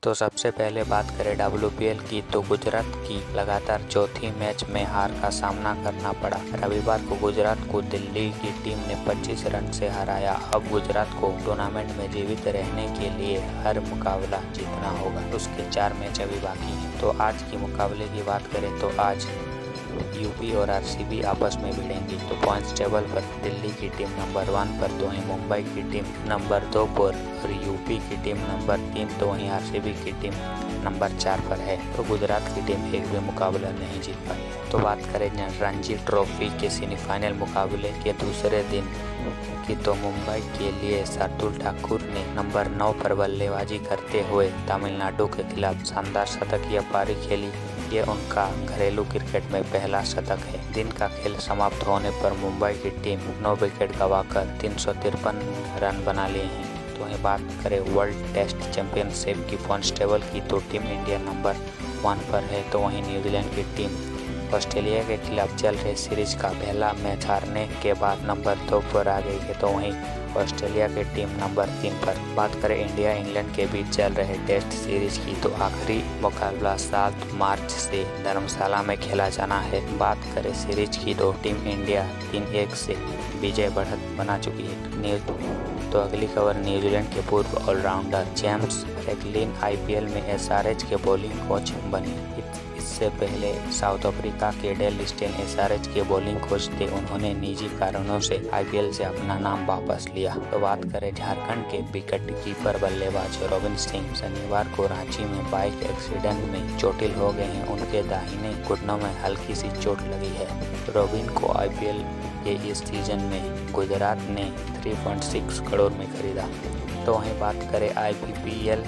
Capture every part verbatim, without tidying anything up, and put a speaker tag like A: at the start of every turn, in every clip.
A: तो सबसे पहले बात करें डब्ल्यू पी एल की, तो गुजरात की लगातार चौथी मैच में हार का सामना करना पड़ा। रविवार को गुजरात को दिल्ली की टीम ने पच्चीस रन से हराया। अब गुजरात को टूर्नामेंट में जीवित रहने के लिए हर मुकाबला जीतना होगा। उसके चार मैच अभी बाकी हैं। तो आज के मुकाबले की बात करें तो आज यूपी और आरसीबी आपस में भिड़ेंगी। तो पॉइंट्स टेबल पर दिल्ली की टीम नंबर वन पर, तो वहीं मुंबई की टीम नंबर दो पर और यूपी की टीम नंबर तीन, तो वहीं आरसीबी की टीम नंबर चार पर है। तो गुजरात की टीम एक भी मुकाबला नहीं जीत पाई। तो बात करें रणजी ट्रॉफी के सेमीफाइनल मुकाबले के दूसरे दिन की, तो मुंबई के लिए शार्दुल ठाकुर ने नंबर नौ पर बल्लेबाजी करते हुए तमिलनाडु के खिलाफ शानदार शतकीय पारी खेली। ये उनका घरेलू क्रिकेट में पहला शतक है। दिन का खेल समाप्त होने पर मुंबई की टीम नौ विकेट गंवाकर तीन सौ तिरपन रन बना लिए हैं। तो वहीं बात करें वर्ल्ड टेस्ट चैंपियनशिप की पॉइंट्स टेबल की, तो टीम इंडिया नंबर वन पर है। तो वहीं न्यूजीलैंड की टीम ऑस्ट्रेलिया के खिलाफ चल रही सीरीज का पहला मैच हारने के बाद नंबर दो पर आ गई है। तो वहीं ऑस्ट्रेलिया की टीम नंबर तीन पर। बात करें इंडिया इंग्लैंड के बीच चल रहे टेस्ट सीरीज की, तो आखिरी मुकाबला सात मार्च से धर्मशाला में खेला जाना है। बात करें सीरीज की, तो टीम इंडिया तीन एक से विजय बढ़त बना चुकी है। न्यूज तो अगली खबर, न्यूजीलैंड के पूर्व ऑलराउंडर जेम्स फ्रैंकलिन आईपीएल में एसआरएच के बॉलिंग कोच बने। इससे पहले साउथ अफ्रीका के डेल स्टेन एसआरएच के बॉलिंग कोच थे। उन्होंने निजी कारणों से आईपीएल से अपना नाम वापस लिया। तो बात करें झारखंड के विकेट कीपर बल्लेबाज रोबिन सिंह शनिवार को रांची में बाइक एक्सीडेंट में चोटिल हो गए हैं। उनके दाहिने घुटनों में हल्की सी चोट लगी है। रोबिन को आईपीएल के इस सीजन में गुजरात ने तीन पॉइंट छह करोड़ में खरीदा। तो वहीं बात करें आईपीएल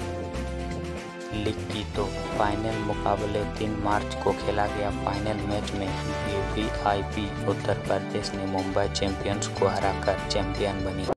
A: लीग की, तो फाइनल मुकाबले तीन मार्च को खेला गया। फाइनल मैच में वीवीआईपी उत्तर प्रदेश ने मुंबई चैंपियंस को हराकर चैंपियन बनी।